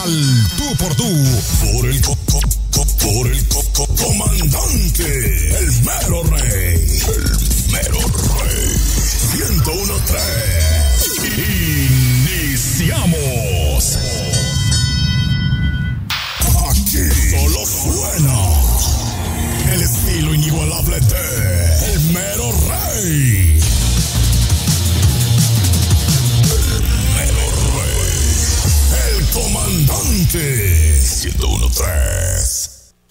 al tú por tú, por el comandante, el mero rey, el mero rey. 101.3. Iniciamos. Aquí solo suena el estilo inigualable de el mero rey. Comandante 101.3.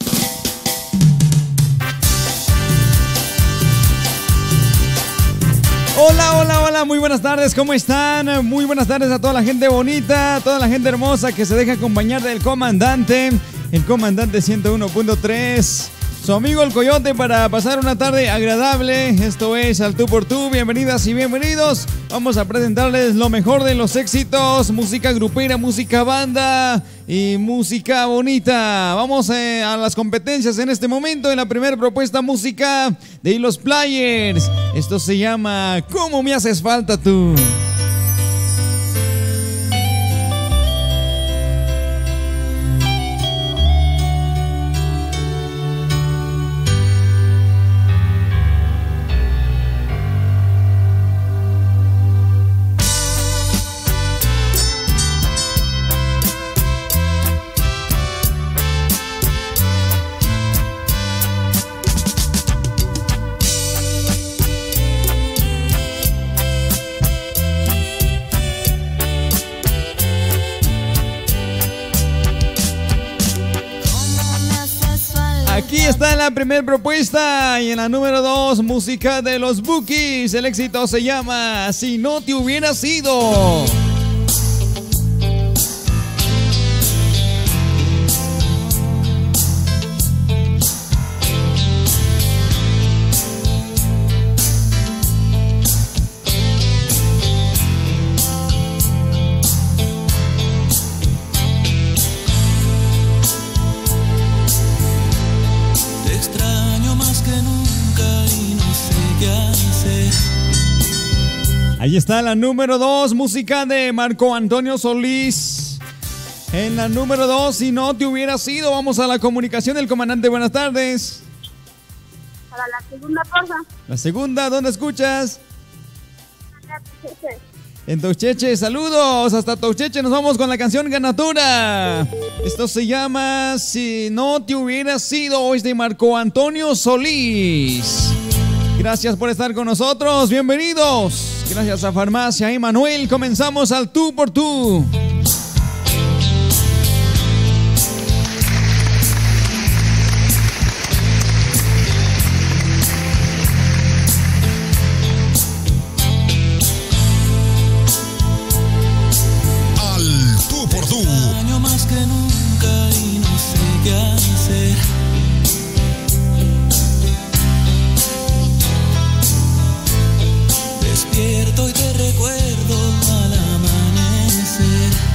Hola, muy buenas tardes, ¿cómo están? Muy buenas tardes a toda la gente bonita, a toda la gente hermosa que se deja acompañar del comandante, el comandante 101.3. Su amigo el Coyote para pasar una tarde agradable. Esto es Al Tú por Tú. Bienvenidas y bienvenidos. Vamos a presentarles lo mejor de los éxitos. Música grupera, música banda y música bonita. Vamos a las competencias en este momento. En la primera propuesta, música de Los Players. Esto se llama ¿Cómo me haces falta tú? Aquí está la primera propuesta y en la número 2, música de los Bookies. El éxito se llama Si no te hubiera sido. Ahí está la número 2, música de Marco Antonio Solís. En la número 2, Si no te hubiera sido. Vamos a la comunicación del comandante. Buenas tardes. Para la segunda, porfa. La segunda, ¿dónde escuchas? En Taucheche, saludos. Hasta Taucheche nos vamos con la canción ganadora. Esto se llama Si no te hubiera sido. Es de Marco Antonio Solís. Gracias por estar con nosotros. Bienvenidos. Gracias a Farmacia Emanuel. Comenzamos al Tú por Tú. Al Tú por Tú. Extraño más que nunca y no sé qué hacer. Despierto y te recuerdo al amanecer.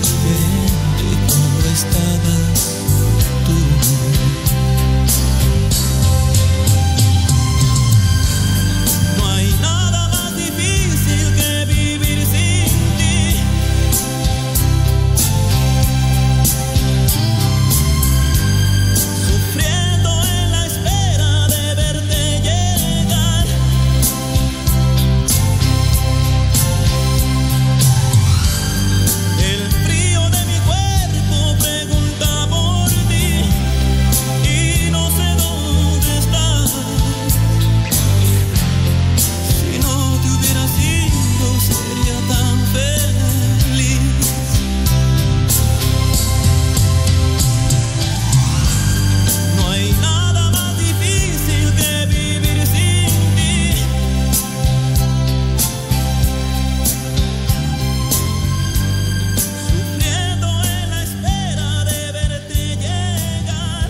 diferente cuando estabas tú. No hay nada más difícil que vivir sin ti. Sufriendo en la espera de verte llegar. El frío de mi cuerpo pregunta por ti y no sé dónde estás. Si no te hubieras ido sería tan feliz. No hay nada más difícil que vivir sin ti. Sufriendo en la espera de verte llegar.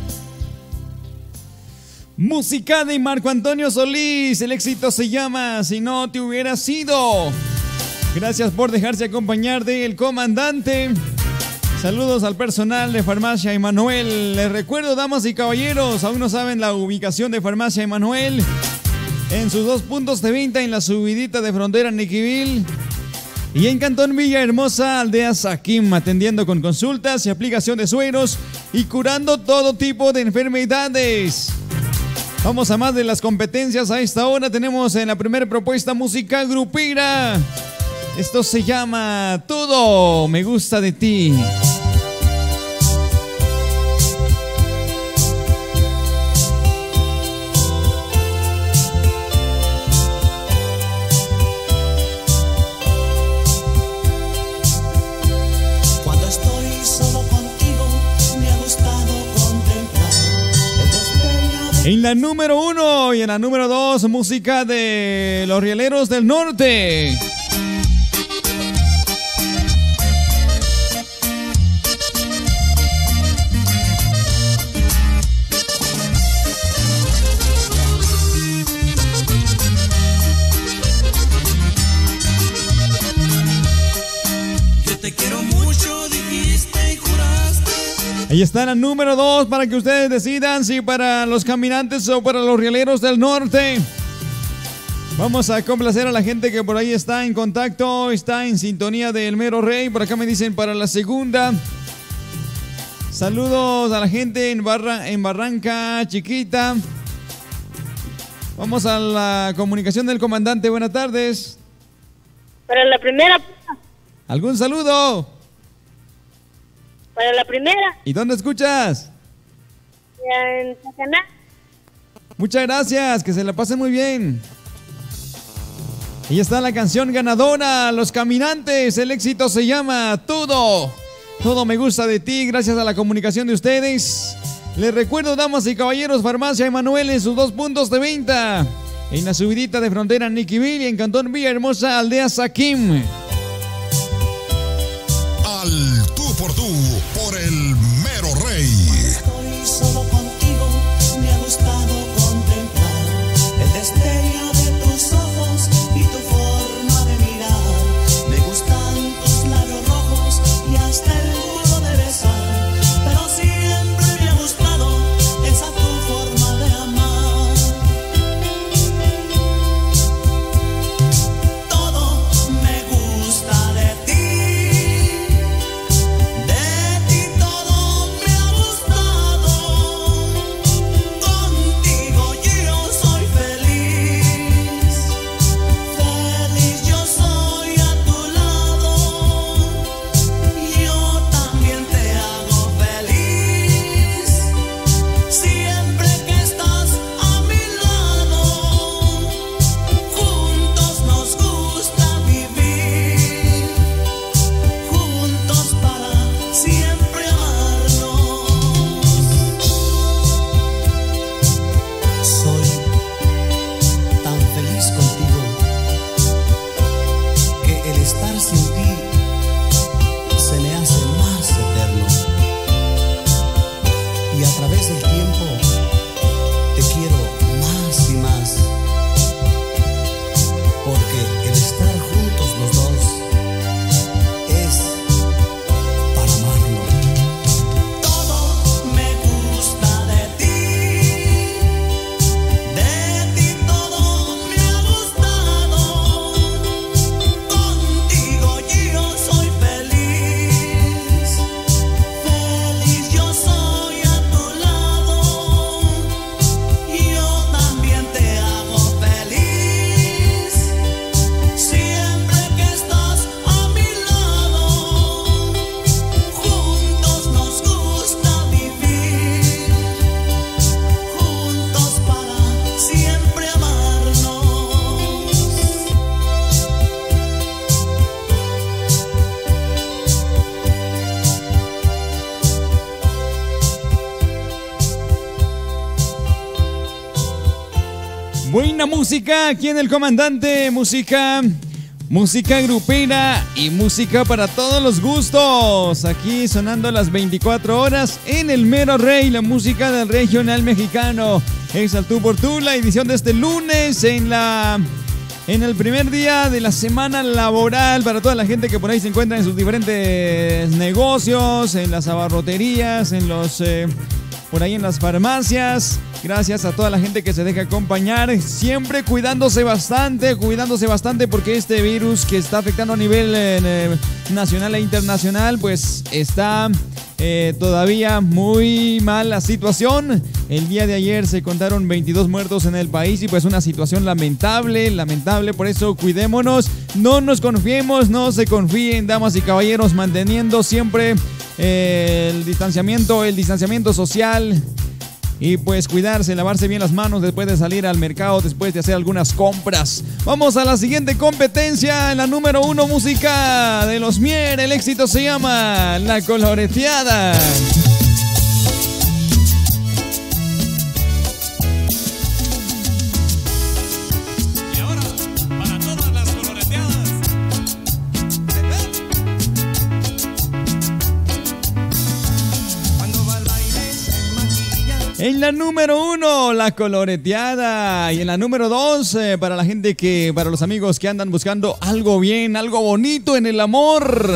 Música de Marco Antonio Solís. El éxito se llama Si no te hubiera sido. Gracias por dejarse acompañar del comandante. Saludos al personal de Farmacia Emanuel. Les recuerdo, damas y caballeros, aún no saben la ubicación de Farmacia Emanuel. En sus 2 puntos de venta en la subidita de frontera Niquivil y en Cantón Villahermosa, Aldea Saquim, atendiendo con consultas y aplicación de sueros y curando todo tipo de enfermedades. Vamos a más de las competencias. A esta hora tenemos en la primera propuesta música grupera. Esto se llama Todo me gusta de ti. Cuando estoy solo contigo, me ha gustado contemplar el destello de En la número 1 y en la número 2, música de Los Rieleros del Norte. Yo te quiero mucho, dijiste y juraste. Ahí está la número 2 para que ustedes decidan si para los caminantes o para los rieleros del norte. Vamos a complacer a la gente que por ahí está en contacto, está en sintonía del Mero Rey. Por acá me dicen para la segunda. Saludos a la gente en Barranca Chiquita. Vamos a la comunicación del comandante. Buenas tardes. Para la primera, ¿Algún saludo? para la primera, ¿Y dónde escuchas? en Tacaná. Muchas gracias, que se la pasen muy bien. Ahí está la canción ganadora, Los Caminantes. El éxito se llama Todo. Todo me gusta de ti, gracias a la comunicación de ustedes. Les recuerdo, damas y caballeros, Farmacia Emanuel en sus 2 puntos de venta. En la subidita de frontera Niquivil y en Cantón Villahermosa, Aldea Saquim. Al tú por tú, por el Mero Rey. estoy solo contigo, me ha gustado contemplar el destello de tus ojos y tu forma de mirar. Me gustan tus labios rojos y hasta el modo de besar, pero siempre me ha gustado esa tu forma de amar. Todo me gusta de ti. De ti todo me ha gustado, contigo Buena música aquí en El Comandante, música grupera y música para todos los gustos. Aquí sonando las 24 horas en el Mero Rey, la música del regional mexicano. Es al tú por tú, la edición de este lunes en el primer día de la semana laboral para toda la gente que por ahí se encuentra en sus diferentes negocios, en las abarroterías, por ahí en las farmacias. Gracias a toda la gente que se deja acompañar, siempre cuidándose bastante porque este virus que está afectando a nivel nacional e internacional, pues está todavía muy mal la situación. El día de ayer se contaron 22 muertos en el país y pues una situación lamentable, por eso cuidémonos, no nos confiemos, no se confíen, damas y caballeros, manteniendo siempre el distanciamiento social. Y pues cuidarse, lavarse bien las manos después de salir al mercado, después de hacer algunas compras. Vamos a la siguiente competencia, en la número 1, música de los Mier. El éxito se llama La Coloreteada. Y ahora, para todas las coloreteadas. Cuando va al baile se maquilla. En la número 1, La Coloreteada. Y en la número 2, para los amigos que andan buscando algo bien, algo bonito en el amor.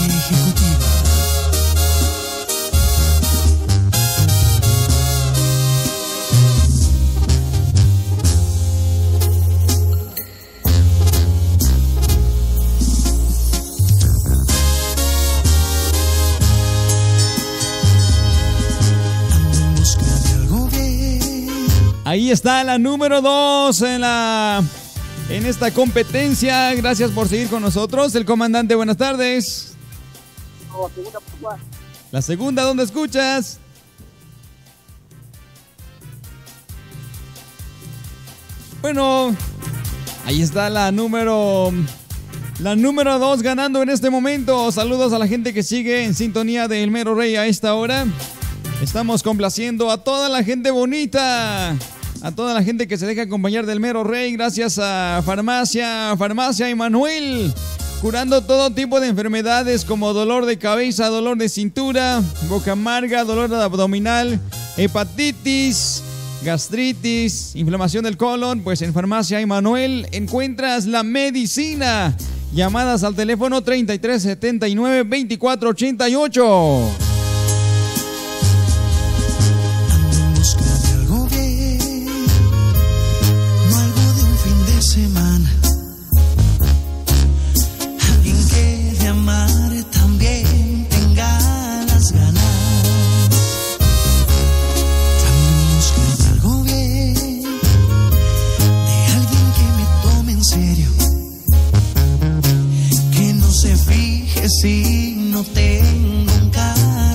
Ahí está la número 2 en esta competencia. Gracias por seguir con nosotros. El comandante, buenas tardes. La segunda, ¿dónde escuchas? Bueno, ahí está la número 2 ganando en este momento. Saludos a la gente que sigue en sintonía de El Mero Rey a esta hora. Estamos complaciendo a toda la gente bonita, a toda la gente que se deja acompañar del Mero Rey. Gracias a Farmacia Emanuel, curando todo tipo de enfermedades como dolor de cabeza, dolor de cintura, boca amarga, dolor abdominal, hepatitis, gastritis, inflamación del colon. Pues en Farmacia Emanuel encuentras la medicina. Llamadas al teléfono 3379-2488. Semana. Alguien que de amar también tenga las ganas. También busco algo bien, de alguien que me tome en serio, que no se fije si no tengo un cariño.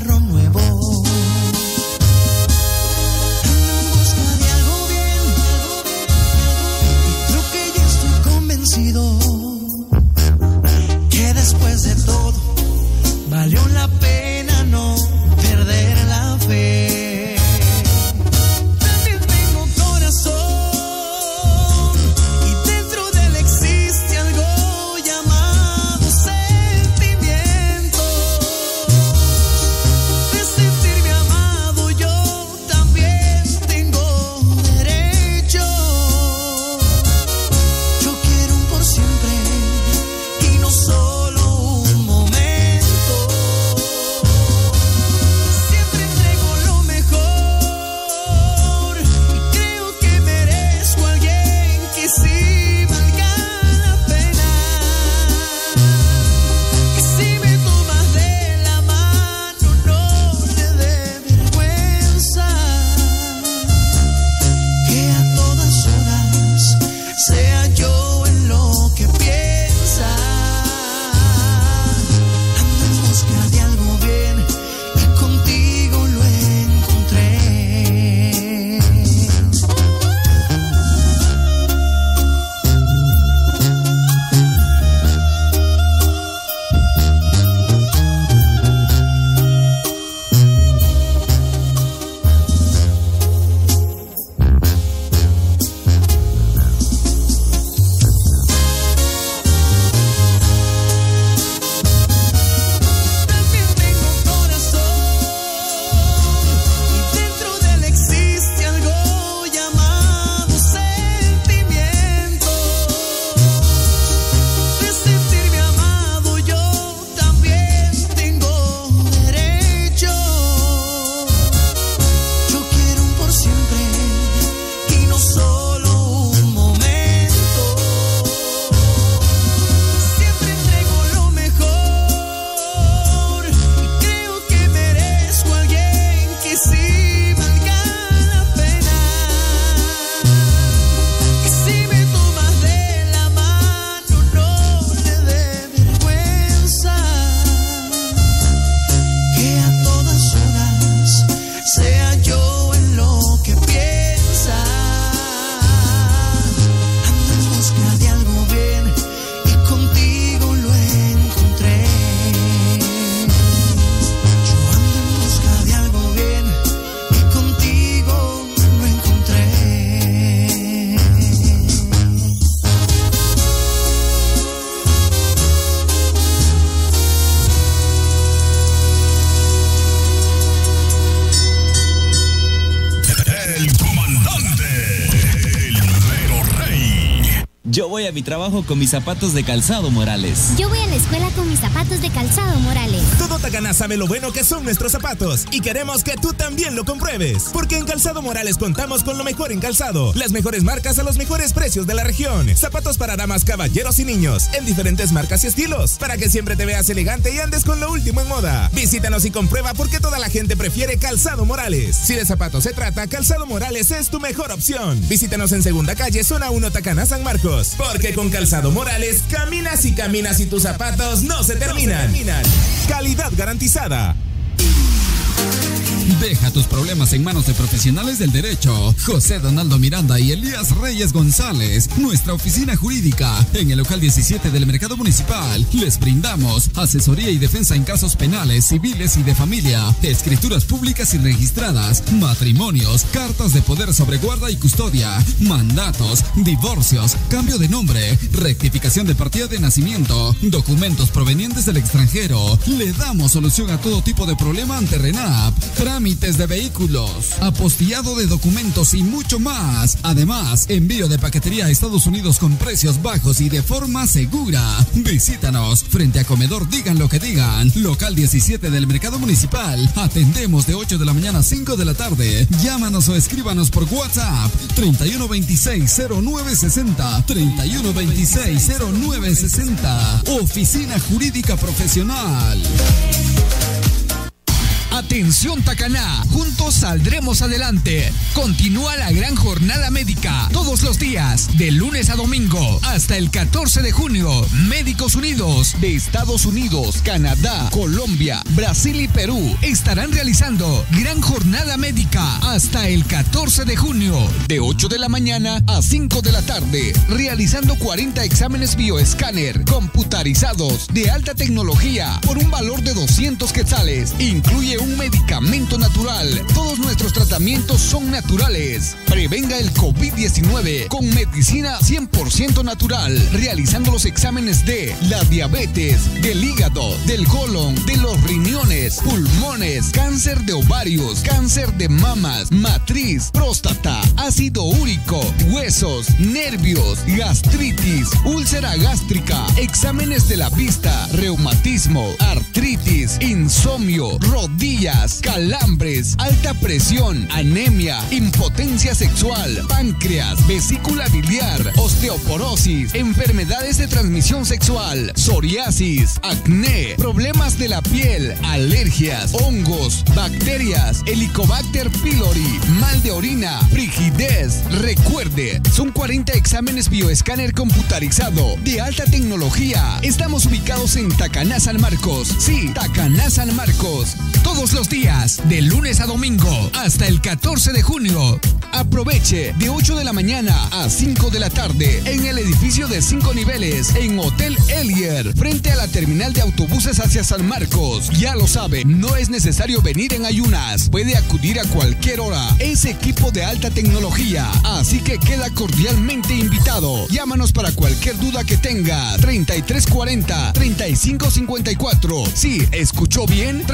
voy a mi trabajo con mis zapatos de Calzado Morales. Yo voy a la escuela con mis zapatos de Calzado Morales. Todo Tacaná sabe lo bueno que son nuestros zapatos y queremos que tú también lo compruebes. Porque en Calzado Morales contamos con lo mejor en calzado. Las mejores marcas a los mejores precios de la región. Zapatos para damas, caballeros y niños en diferentes marcas y estilos. Para que siempre te veas elegante y andes con lo último en moda. Visítanos y comprueba por qué toda la gente prefiere Calzado Morales. Si de zapatos se trata, Calzado Morales es tu mejor opción. Visítanos en Segunda Calle, Zona 1, Tacaná, San Marcos. Porque con Calzado Morales, caminas y tus zapatos no se terminan. Calidad garantizada. Deja tus problemas en manos de profesionales del derecho. José Donaldo Miranda y Elías Reyes González. Nuestra oficina jurídica en el local 17 del Mercado Municipal. Les brindamos asesoría y defensa en casos penales, civiles y de familia, escrituras públicas y registradas, matrimonios, cartas de poder sobre guarda y custodia, mandatos, divorcios, cambio de nombre, rectificación de partida de nacimiento, documentos provenientes del extranjero. Le damos solución a todo tipo de problema ante RENAP. Trámites de vehículos, apostillado de documentos y mucho más. Además, envío de paquetería a Estados Unidos con precios bajos y de forma segura. Visítanos frente a Comedor Digan lo que digan, local 17 del Mercado Municipal. Atendemos de 8 de la mañana a 5 de la tarde. Llámanos o escríbanos por WhatsApp 3126-0960, 3126-0960. Oficina Jurídica Profesional. Atención Tacaná, juntos saldremos adelante. Continúa la gran jornada médica todos los días, de lunes a domingo, hasta el 14 de junio. Médicos Unidos de Estados Unidos, Canadá, Colombia, Brasil y Perú estarán realizando gran jornada médica hasta el 14 de junio, de 8 de la mañana a 5 de la tarde, realizando 40 exámenes bioescáner computarizados de alta tecnología por un valor de 200 quetzales. Incluye un medicamento natural. Todos nuestros tratamientos son naturales. Prevenga el COVID-19 con medicina 100% natural, realizando los exámenes de la diabetes, del hígado, del colon, de los riñones, pulmones, cáncer de ovarios, cáncer de mamas, matriz, próstata, ácido úrico, huesos, nervios, gastritis, úlcera gástrica, exámenes de la vista, reumatismo, artritis, insomnio, rodillas, calambres, alta presión, anemia, impotencia sexual, páncreas, vesícula biliar, osteoporosis, enfermedades de transmisión sexual, psoriasis, acné, problemas de la piel, alergias, hongos, bacterias, Helicobacter pylori, mal de orina, frigidez. Recuerde, son 40 exámenes bioescáner computarizado de alta tecnología. Estamos ubicados en Tacaná, San Marcos. Sí, Tacaná, San Marcos. Todos los días, de lunes a domingo, hasta el 14 de junio. Aproveche de 8 de la mañana a 5 de la tarde en el edificio de 5 niveles en Hotel Elier, frente a la terminal de autobuses hacia San Marcos. Ya lo sabe, no es necesario venir en ayunas. Puede acudir a cualquier hora. Es equipo de alta tecnología, así que queda cordialmente invitado. Llámanos para cualquier duda que tenga. 3340-3554. Sí, escuchó bien,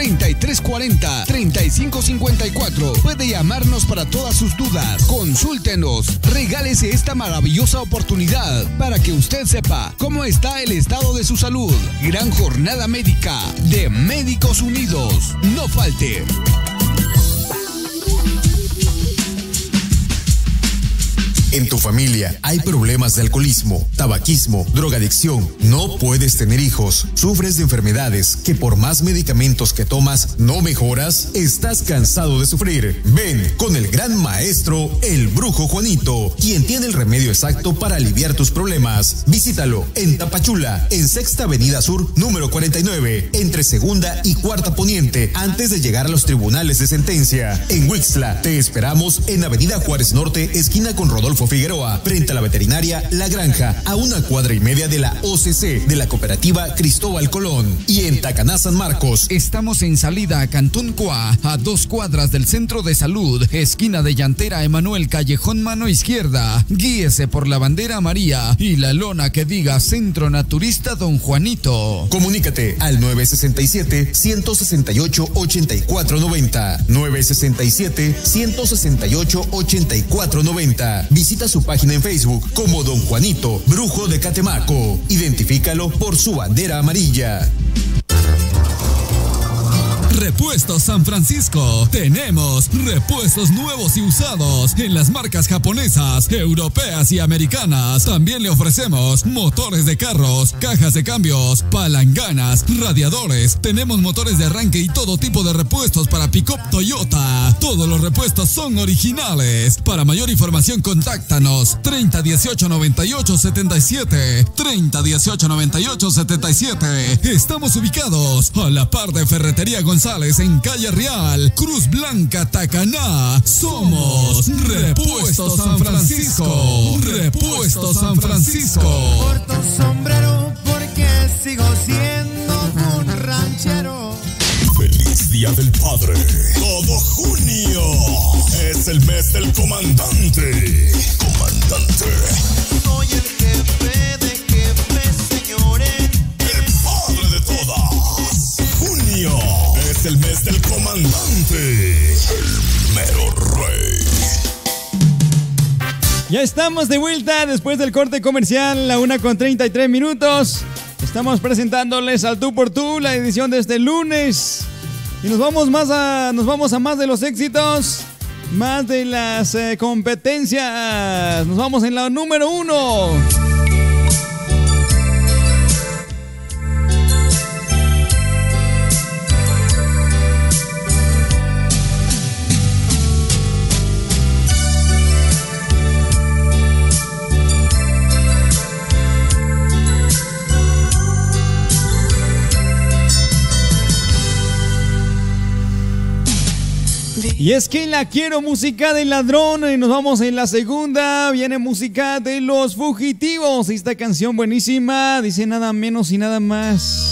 3340-3554. Puede llamarnos para todas sus dudas. Consúltenos, regálese esta maravillosa oportunidad para que usted sepa cómo está el estado de su salud. Gran jornada médica de Médicos Unidos. No falte. En tu familia hay problemas de alcoholismo, tabaquismo, drogadicción, no puedes tener hijos, sufres de enfermedades que por más medicamentos que tomas no mejoras, estás cansado de sufrir. Ven con el gran maestro, el Brujo Juanito, quien tiene el remedio exacto para aliviar tus problemas. Visítalo en Tapachula, en Sexta Avenida Sur, número 49, entre Segunda y Cuarta Poniente, antes de llegar a los tribunales de sentencia. En Huixtla, te esperamos en Avenida Juárez Norte, esquina con Rodolfo Figueroa, frente a la veterinaria La Granja, a 1,5 cuadras de la OCC de la cooperativa Cristóbal Colón. Y en Tacaná, San Marcos, estamos en salida a Cantón Cuá, a 2 cuadras del Centro de Salud, esquina de Llantera Emanuel, callejón mano izquierda. Guíese por la bandera María y la lona que diga Centro Naturista Don Juanito. Comunícate al 967-168-8490. 967-168-8490. Visita Visita su página en Facebook como Don Juanito, Brujo de Catemaco. Identifícalo por su bandera amarilla. Repuestos San Francisco. Tenemos repuestos nuevos y usados en las marcas japonesas, europeas y americanas. También le ofrecemos motores de carros, cajas de cambios, palanganas, radiadores. Tenemos motores de arranque y todo tipo de repuestos para pick-up Toyota. Todos los repuestos son originales. Para mayor información, contáctanos 30 18 98 77. 30 18 98 77. Estamos ubicados a la par de Ferretería González en Calle Real, Cruz Blanca, Tacaná. Somos Repuestos San Francisco. Repuestos San Francisco. Porto sombrero porque sigo siendo un ranchero. ¡Feliz Día del Padre! Todo junio es el mes del comandante. Comandante. Soy el jefe de jefes, señores. El padre de todas. Junio es el mes del comandante. El mero rey. Ya estamos de vuelta después del corte comercial, la 1:33. Estamos presentándoles al Tú por Tú, la edición de este lunes. Y nos vamos a más de los éxitos, más de las competencias. Nos vamos en la número 1. Y es que la quiero, música del ladrón. Y nos vamos en la segunda. Viene música de Los Fugitivos. Esta canción buenísima dice nada menos y nada más.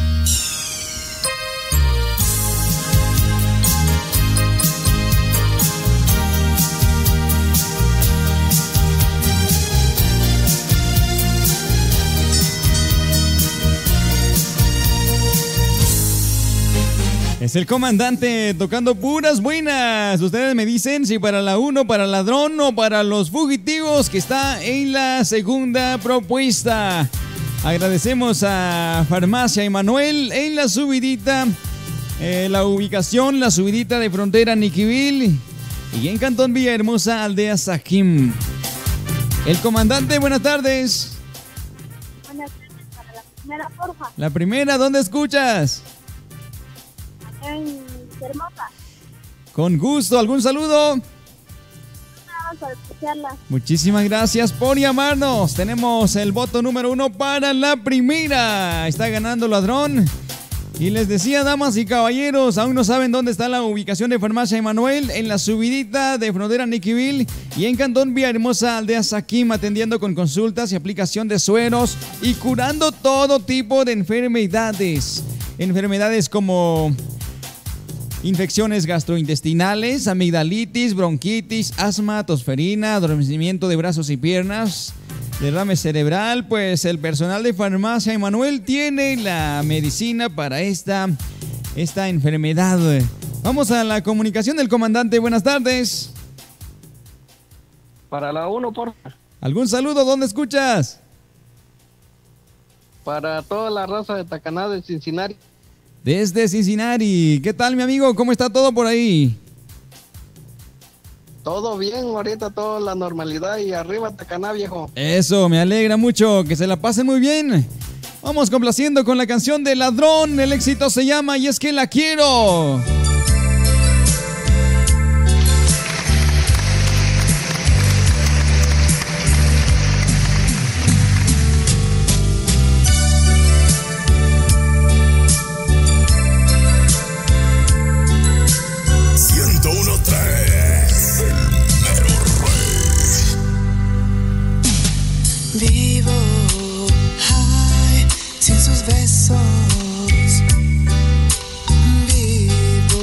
Es el comandante tocando puras buenas. Ustedes me dicen si para la 1, para el ladrón o para Los Fugitivos, que está en la segunda propuesta. Agradecemos a Farmacia Emanuel en la subidita, la ubicación, la subidita de Frontera Niquivil y en Cantón Villahermosa, Aldea Sajim. El comandante, buenas tardes. Buenas tardes, para la primera, porfa. La primera, ¿dónde escuchas? En Hermosa. Con gusto, ¿algún saludo? Vamos a escucharla. Muchísimas gracias por llamarnos. Tenemos el voto número 1 para la primera. Está ganando Ladrón. Y les decía, damas y caballeros, aún no saben dónde está la ubicación de Farmacia Emanuel, en la subidita de Frontera Niquivil y en Cantón Villahermosa, Aldea Saquim, atendiendo con consultas y aplicación de sueros y curando todo tipo de enfermedades. Enfermedades como infecciones gastrointestinales, amigdalitis, bronquitis, asma, tosferina, adormecimiento de brazos y piernas, derrame cerebral. Pues el personal de Farmacia Emanuel tiene la medicina para esta enfermedad. Vamos a la comunicación del comandante. Buenas tardes. Para la 1, por favor. ¿Algún saludo? ¿Dónde escuchas? Para toda la raza de Tacaná de Cincinnati. Desde Cincinnati. ¿Qué tal, mi amigo? ¿Cómo está todo por ahí? Todo bien, ahorita toda la normalidad y arriba Tacaná, viejo. Eso, me alegra mucho, que se la pasen muy bien. Vamos complaciendo con la canción de Ladrón. El éxito se llama Y es que la quiero. Vivo, ay, sin sus besos. Vivo,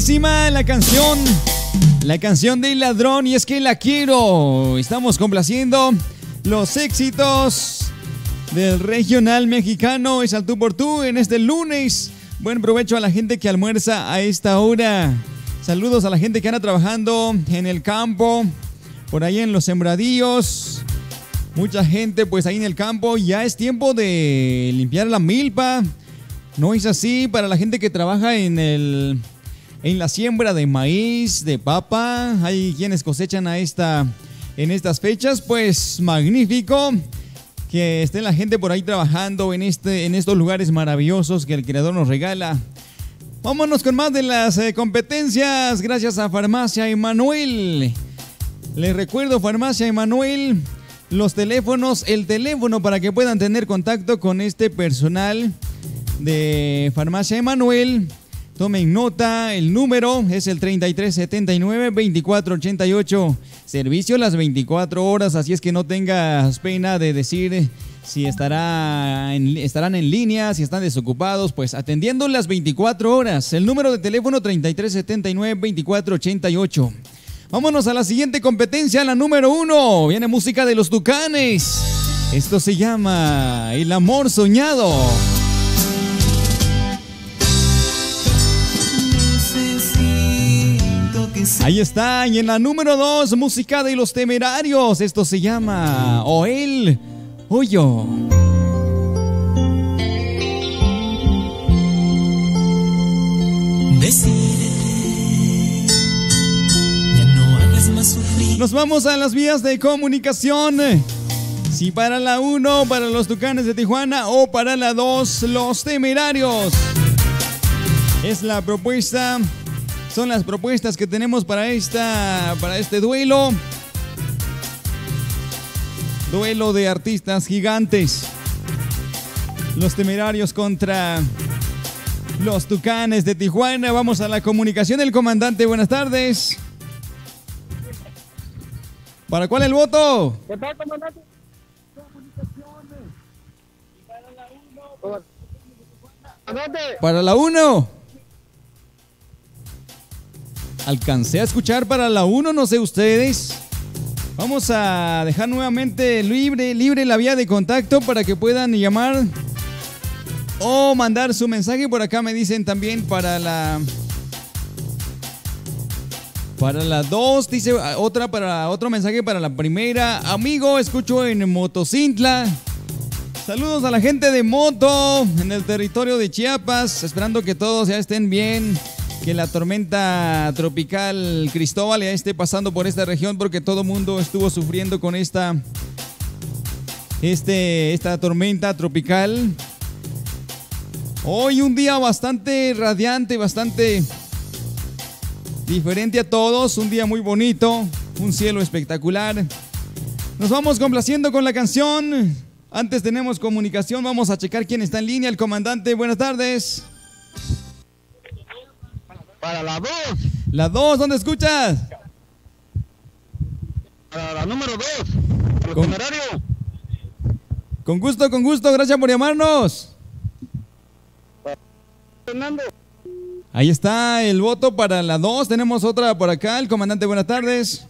buenísima la canción del ladrón, y es que la quiero. Estamos complaciendo los éxitos del regional mexicano. Es al tú por tú en este lunes. Buen provecho a la gente que almuerza a esta hora. Saludos a la gente que anda trabajando en el campo, por ahí en los sembradíos. Mucha gente pues ahí en el campo. Ya es tiempo de limpiar la milpa. No es así para la gente que trabaja en la siembra de maíz, de papa. Hay quienes cosechan en estas fechas. Pues magnífico que esté la gente por ahí trabajando en estos lugares maravillosos que el Creador nos regala. Vámonos con más de las competencias, gracias a Farmacia Emanuel. Les recuerdo, Farmacia Emanuel, los teléfonos, el teléfono para que puedan tener contacto con este personal de Farmacia Emanuel. Tomen nota, el número es el 3379-2488. Servicio las 24 horas, así es que no tengas pena de decir si estarán en línea, si están desocupados, pues atendiendo las 24 horas. El número de teléfono 3379-2488. Vámonos a la siguiente competencia, la número 1. Viene música de los Tucanes. Esto se llama El Amor Soñado. Ahí está, y en la número 2, música de Los Temerarios. Esto se llama O Él o Yo. Decídete, ya no hagas más sufrir. Nos vamos a las vías de comunicación. Si para la 1, para los Tucanes de Tijuana, o para la 2, Los Temerarios. Es la propuesta. Son las propuestas que tenemos para este duelo. Duelo de artistas gigantes. Los Temerarios contra los Tucanes de Tijuana. Vamos a la comunicación del comandante. Buenas tardes. ¿Para cuál el voto? ¿Qué tal, comandante? Para la 1. Alcancé a escuchar para la 1, no sé ustedes. Vamos a dejar nuevamente libre la vía de contacto para que puedan llamar o mandar su mensaje. Por acá me dicen también para la 2, dice otro mensaje para la primera. Amigo, escucho en Motocintla. Saludos a la gente de Moto en el territorio de Chiapas, esperando que todos ya estén bien. Que la tormenta tropical Cristóbal ya esté pasando por esta región, porque todo el mundo estuvo sufriendo con esta tormenta tropical. Hoy un día bastante radiante, bastante diferente a todos, un día muy bonito, un cielo espectacular. Nos vamos complaciendo con la canción. Antes tenemos comunicación, vamos a checar quién está en línea. El comandante, buenas tardes. Para la 2. La 2, ¿dónde escuchas? Para la número 2. Para el Temerario. Con gusto, gracias por llamarnos. Fernando. Ahí está el voto para la 2. Tenemos otra por acá. El comandante, buenas tardes.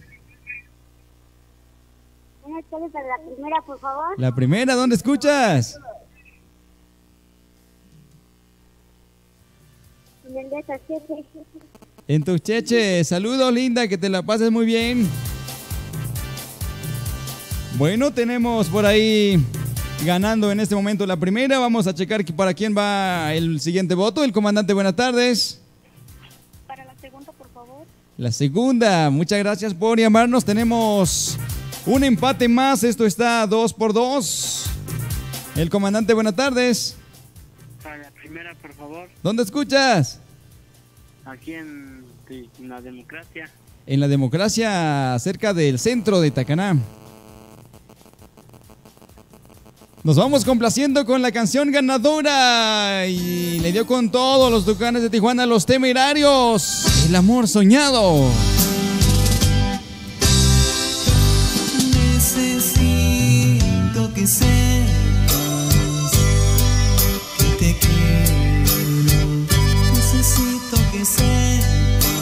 Buenas tardes, para la primera, por favor. La primera, ¿dónde escuchas? En Tuxteche. Saludos, linda, que te la pases muy bien. Bueno, tenemos por ahí ganando en este momento la primera. Vamos a checar para quién va el siguiente voto. El comandante, buenas tardes. Para la segunda, por favor. La segunda, muchas gracias por llamarnos. Tenemos un empate más. Esto está 2-2. El comandante, buenas tardes. Para la primera, por favor. ¿Dónde escuchas? Aquí en la Democracia. En la Democracia, cerca del centro de Tacaná. Nos vamos complaciendo con la canción ganadora. Y le dio con todo los Tucanes de Tijuana, Los Temerarios. El Amor Soñado. Necesito que sepas que te quiero. Necesito que sepas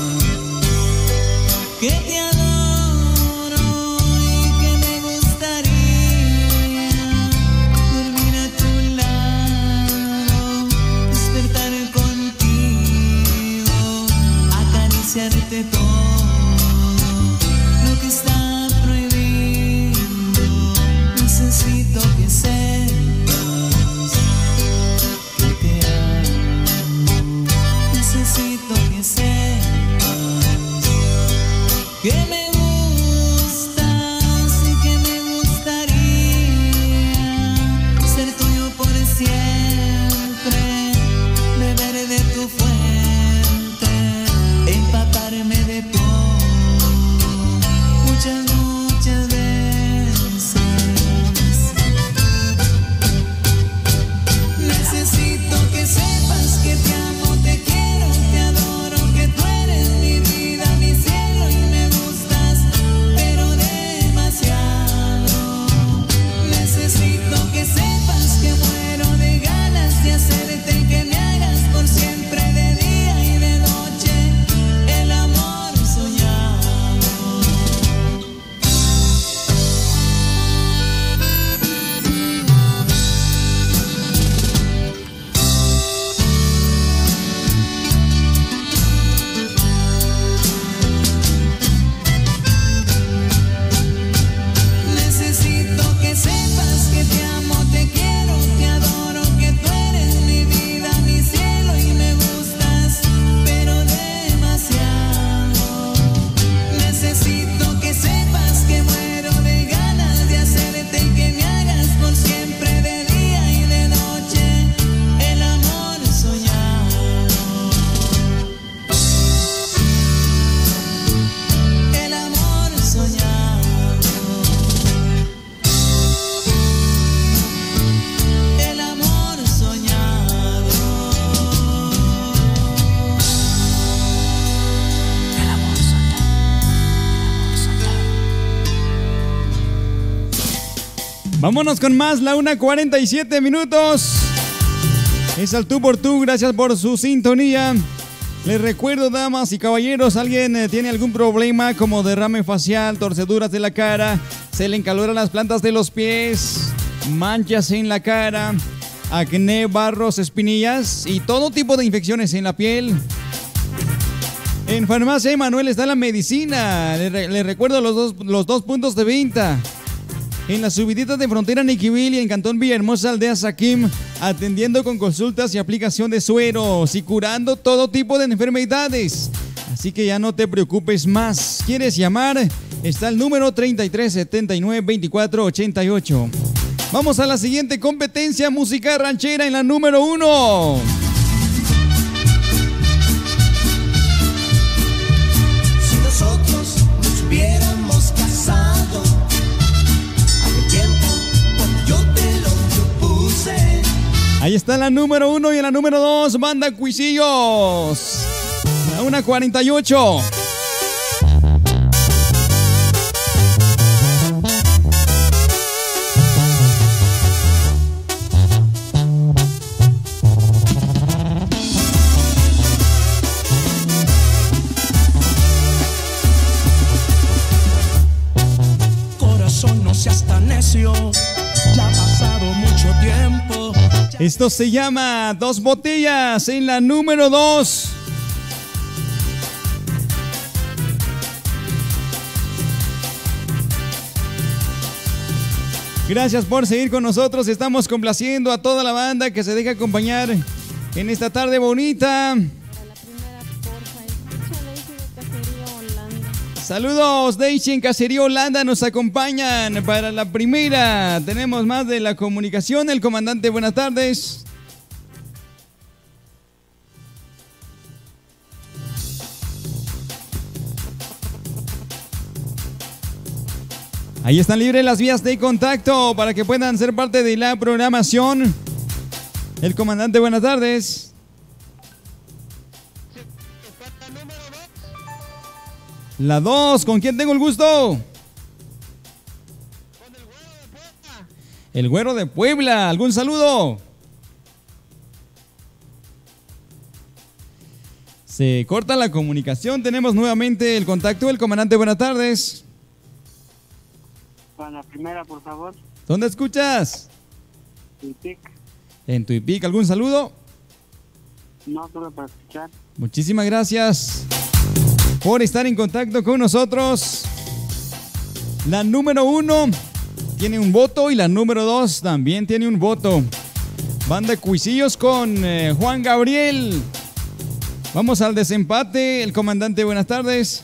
Vámonos con más, la 1:47 minutos. Es al tú por tú, gracias por su sintonía. Les recuerdo, damas y caballeros, alguien tiene algún problema como derrame facial, torceduras de la cara, se le encaloran las plantas de los pies, manchas en la cara, acné, barros, espinillas y todo tipo de infecciones en la piel. En Farmacia Emanuel está la medicina. Les recuerdo los dos puntos de venta. En las subiditas de Frontera Niquivil y en Cantón Villahermosa, Aldea Saquim, atendiendo con consultas y aplicación de sueros y curando todo tipo de enfermedades. Así que ya no te preocupes más. ¿Quieres llamar? Está el número 3379-2488. Vamos a la siguiente competencia, música ranchera en la número 1. Si nosotros nos hubiéramos casado hace tiempo, cuando yo te lo propuse. Ahí está la número 1 y en la número 2, Banda Cuisillos. La 1:48. Corazón, no seas tan necio, ya ha pasado mucho tiempo. Esto se llama Dos Botellas en la número 2. Gracias por seguir con nosotros. Estamos complaciendo a toda la banda que se deja acompañar en esta tarde bonita. Saludos, Daisy en Cacería Holanda, nos acompañan para la primera. Tenemos más de la comunicación. El comandante, buenas tardes. Ahí están libres las vías de contacto para que puedan ser parte de la programación. El comandante, buenas tardes. La 2, ¿con quién tengo el gusto? Con el Güero de Puebla. ¿Algún saludo? Se corta la comunicación. Tenemos nuevamente el contacto del comandante. Buenas tardes. Para la primera, por favor. ¿Dónde escuchas? Tuipic. En Tuipic. ¿Algún saludo? No, solo para escuchar. Muchísimas gracias por estar en contacto con nosotros. La número 1 tiene un voto y la número 2 también tiene un voto. Banda Cuisillos con Juan Gabriel. Vamos al desempate. El comandante, buenas tardes.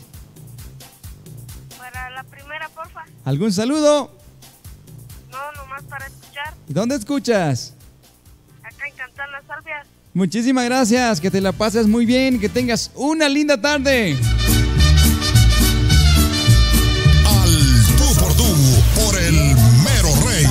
Para la primera, porfa. ¿Algún saludo? No, nomás para escuchar. ¿Y dónde escuchas? Acá en Cantón Las Salvias. Muchísimas gracias, que te la pases muy bien, que tengas una linda tarde. Al tú por tú, por el mero rey.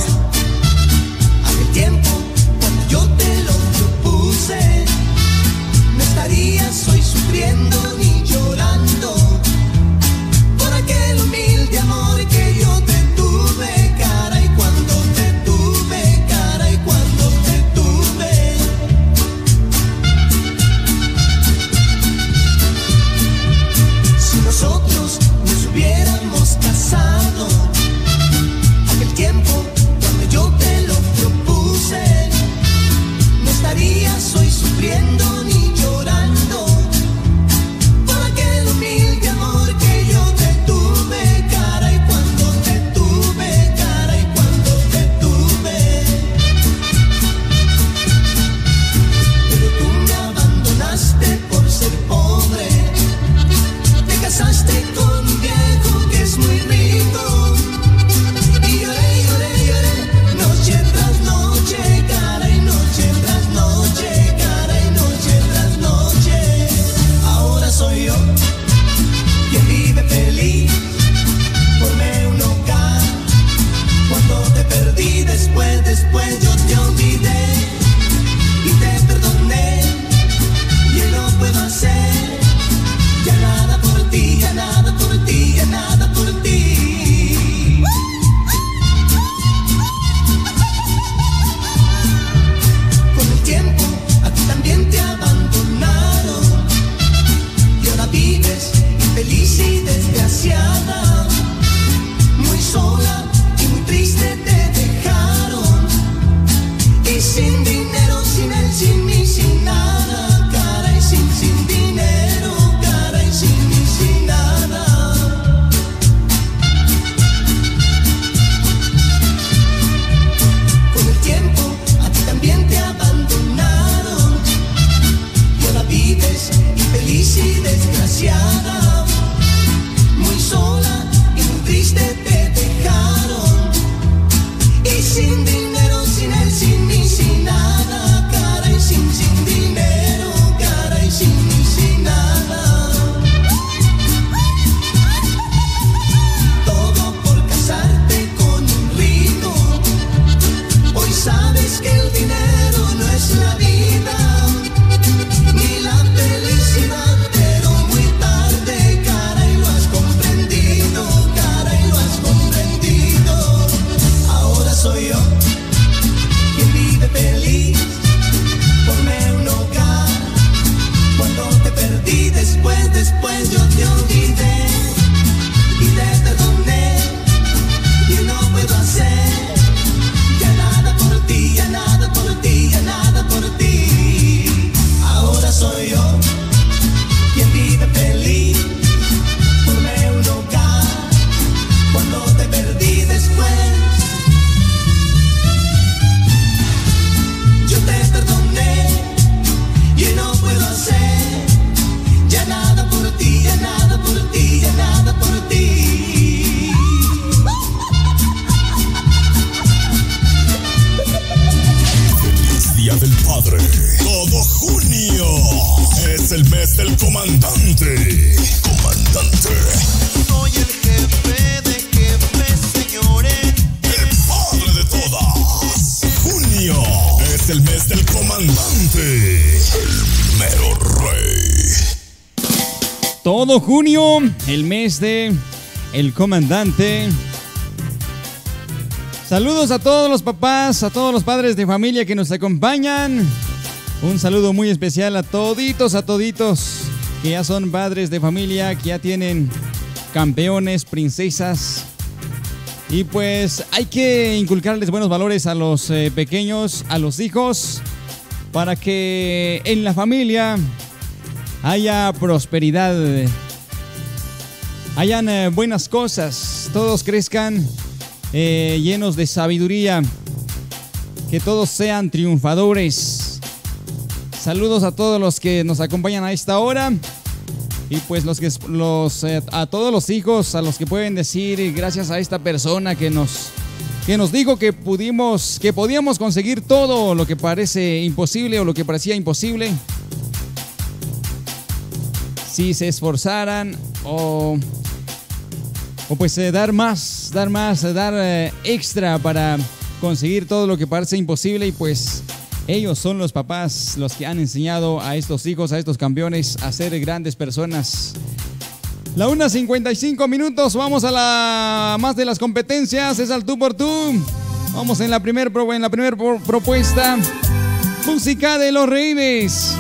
Hace tiempo, cuando yo te lo propuse, no estarías hoy sufriendo ni llorando por aquel humilde amor que yo te tuve, cara, y cuando te tuve, cara, y cuando te tuve. triste te dejaron. Y sin dinero, sin él, sin mí, sin nada. Caray, sin dinero, caray, sin mí, sin nada. Todo por casarte con un rico. Hoy sabes que el dinero no es la vida, ni la felicidad, pero muy tarde, caray, lo has comprendido, caray, lo has comprendido. Ahora soy yo quien vive feliz, formé un hogar. Cuando te perdí, después yo te olvidé y te perdoné. Y no puedo hacer ya nada por ti, ya nada por ti, ya nada por ti. Ahora soy yo quien vive feliz, formé un hogar. Cuando te perdí, después yo te perdoné. Y no puedo hacer ya nada por ti, ya nada por ti, ya nada por ti. Feliz Día del Padre. Todo junio es el mes del comandante. Comandante. Soy el jefe de jefes, señores. El padre de todas. Junio es el mes del comandante. El mero rey. Todo junio, el mes de el comandante. Saludos a todos los papás, a todos los padres de familia que nos acompañan. Un saludo muy especial a toditos que ya son padres de familia, que ya tienen campeones, princesas. Y pues hay que inculcarles buenos valores a los pequeños, a los hijos, para que en la familia haya prosperidad, hayan buenas cosas, todos crezcan llenos de sabiduría, que todos sean triunfadores. Saludos a todos los que nos acompañan a esta hora. Y pues a todos los hijos, a los que pueden decir gracias a esta persona que nos dijo que podíamos conseguir todo lo que parece imposible o lo que parecía imposible, si se esforzaran o pues dar extra para conseguir todo lo que parece imposible. Y pues ellos son los papás los que han enseñado a estos hijos, a estos campeones, a ser grandes personas. La 1:55 minutos, vamos a la más de las competencias, es al tú por tú. Vamos en la primera propuesta, música de los Reyes.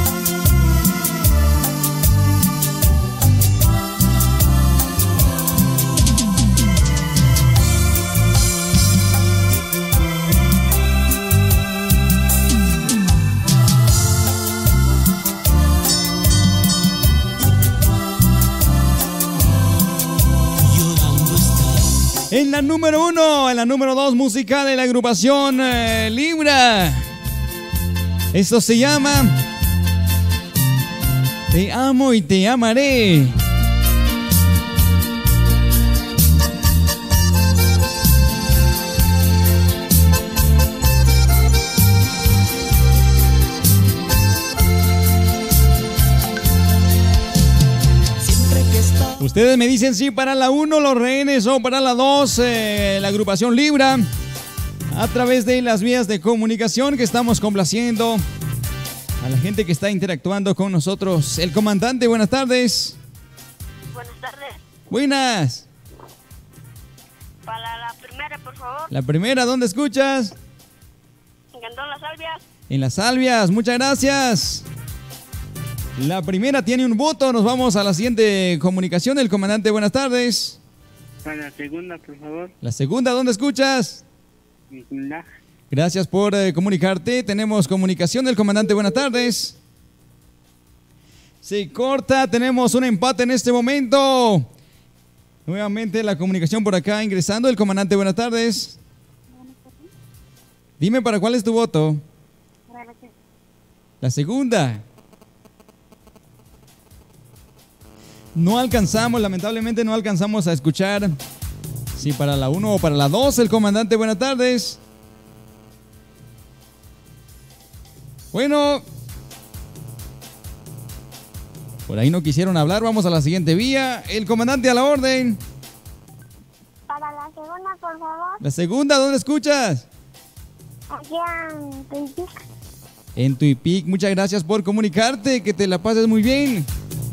En la número 1, en la número 2, música de la agrupación Libra. Esto se llama Te amo y te amaré. Ustedes me dicen si para la 1 los Rehenes o para la 2 la agrupación Libra, a través de las vías de comunicación que estamos complaciendo a la gente que está interactuando con nosotros. El comandante, buenas tardes. Buenas tardes. Buenas. Para la primera, por favor. La primera, ¿dónde escuchas? En Cantón Las Salvias. En Las Salvias, muchas gracias. La primera tiene un voto. Nos vamos a la siguiente comunicación. El comandante, buenas tardes. Para la segunda, por favor. La segunda, ¿dónde escuchas? En Quindaj. Gracias por comunicarte. Tenemos comunicación del comandante, buenas tardes. Se corta, tenemos un empate en este momento. Nuevamente la comunicación por acá ingresando. El comandante, buenas tardes. Dime, ¿para cuál es tu voto? La segunda. No alcanzamos, lamentablemente no alcanzamos a escuchar Sí, para la 1 o para la 2, el comandante, buenas tardes. Bueno, por ahí no quisieron hablar, vamos a la siguiente vía. El comandante, a la orden. Para la segunda, por favor. La segunda, ¿dónde escuchas? Aquí en Tuipic. En Tuipic, muchas gracias por comunicarte, que te la pases muy bien.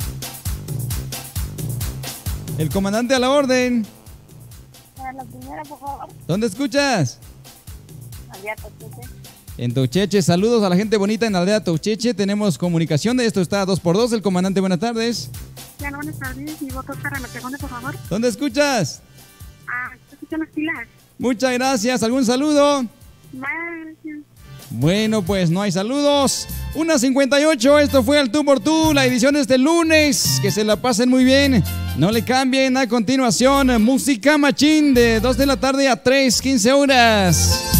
El comandante, a la orden. Para la primera, por favor. ¿Dónde escuchas? Aldea Tocheche. En Toucheche, saludos a la gente bonita en la aldea Toucheche. Tenemos comunicación de esto, está 2x2. El comandante, buenas tardes. Ya, buenas tardes. Mi voto es para la segunda, por favor. ¿Dónde escuchas? Escucho las pilas. Muchas gracias. ¿Algún saludo? Gracias. Bueno, pues no hay saludos. 1:58, esto fue al Tú por Tú, la edición de este lunes. Que se la pasen muy bien. No le cambien. A continuación, Música Machín de 2 de la tarde a 3:15 horas.